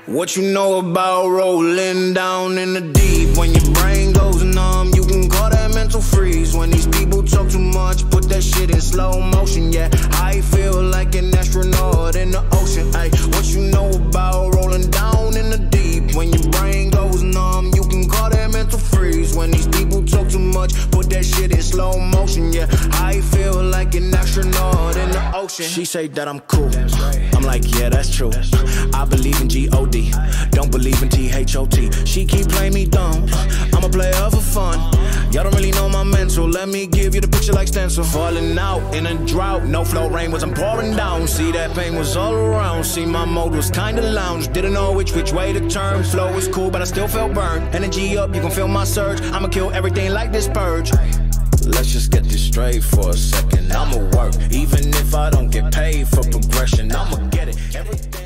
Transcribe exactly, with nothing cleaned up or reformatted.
What you know about rolling down in the deep? When your brain goes numb, you can call that mental freeze. When these people talk too much, put that shit in slow motion. Yeah, I feel like an astronaut in the ocean. Ay, what you know about rolling down in the deep? When your brain goes numb, you can call that mental freeze. When these people talk too much, put that shit in slow motion. Yeah, I feel like an astronaut in the ocean. She say that I'm cool, I'm like, yeah, that's true. I believe in G O D, don't believe in T H O T. She keep playing me dumb, I'm a player for fun. Y'all don't really know my mental, let me give you the picture like stencil. Falling out in a drought, no flow, rain wasn't pouring down. See, that pain was all around, see, my mode was kinda lounge. Didn't know which which way to turn, flow was cool but I still felt burned. Energy up, you can feel my surge, I'ma kill everything like this purge. Let's just get this straight for a second. I'ma work, even if I don't get paid for progression. I'ma get it. Everything